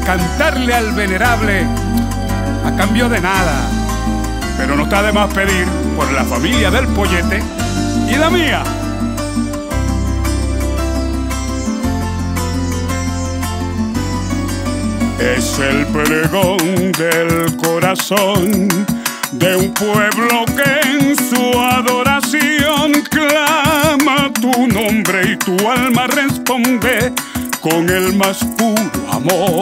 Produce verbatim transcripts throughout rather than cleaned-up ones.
cantarle al venerable a cambio de nada, pero no está de más pedir por la familia del pollete y la mía. Es el pregón del corazón de un pueblo que en su adoración clama tu nombre y tu alma responde con el más puro amor.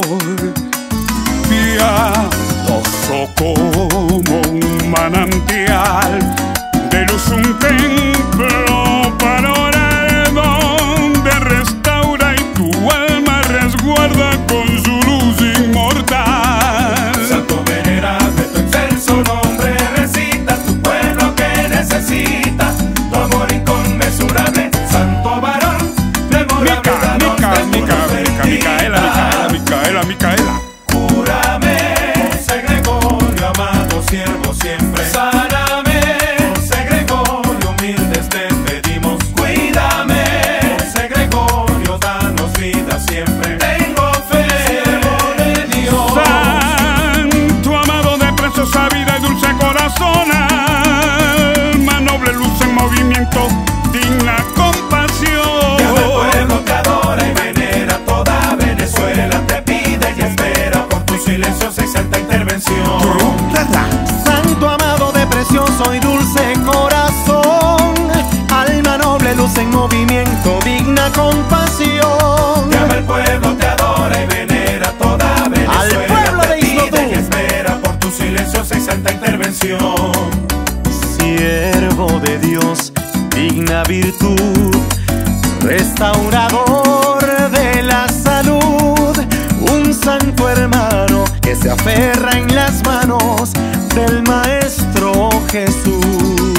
Piadoso como un manantial, de luz un templo para orar, donde restaura y tu alma resguarda con su luz inmortal. Santo venerable, tu excelso nombre recita, tu pueblo que necesita tu amor inconmensurable. Santo varón, memorable, danos de tu luz bendita. Micaela, Micaela, Micaela, Micaela. Cúrame, José Gregorio, amado siervo siempre. Sáname, José Gregorio, humildes te pedimos. Cuídame, José Gregorio, danos vida siempre. Tengo fe, siervo de Dios. Santo amado de preciosa vida y dulce corazón, alma noble, luz en movimiento, digna compasión. Ya el pueblo te adora y venera, toda Venezuela te pide y espera por tu silenciosa y santa intervención. Santo amado de precioso y dulce corazón, alma noble, luz en movimiento, digna compasión. Llama el pueblo te adora y venera, toda Venezuela te pide y espera por tu silenciosa y santa intervención. Siervo de Dios, digna virtud, restaurador de la salud, un santo hermano que se aferra en las manos del Maestro Jesús.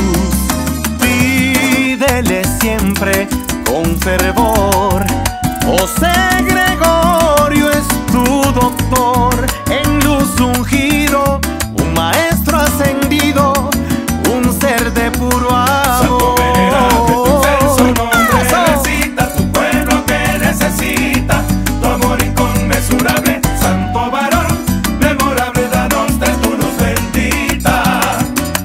Pídele siempre con fervor, José Gregorio es tu doctor, en luz ungido, un maestro ascendido, un ser de puro amor. Santo venerable, tu excelso nombre recita, tu pueblo que necesita tu amor inconmensurable. Santo varón, memorable, danos de tu luz bendita.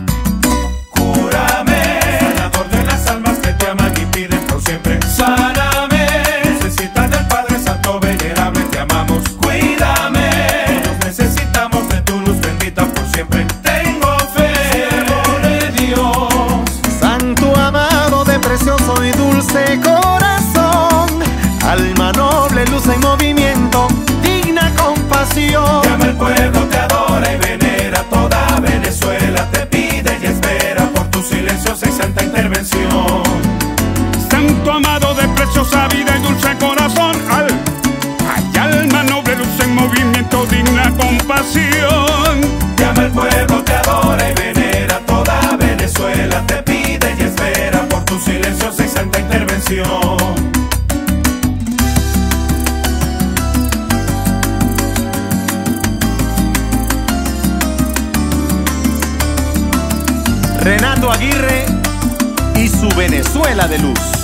Cúrame, sanador de las almas que te aman y piden por siempre. Sáname, necesitas del Padre Santo venerable, te amamos. Cuídame, nos necesitamos de tu luz bendita por siempre. Tengo fe, siervo de Dios. Santo amado de precioso y dulce corazón, alma noble, luz en movimiento, digna compasión. Llama el pueblo te adora y venera, toda Venezuela te pide y espera por tu silenciosa y santa intervención. Santo amado de preciosa vida y dulce corazón, al, ay, alma noble, luz en movimiento, digna compasión. Llama el pueblo te adora y venera, toda Venezuela te pide y espera por tu silenciosa y santa intervención. Renato Aguirre y su Venezuela de luz.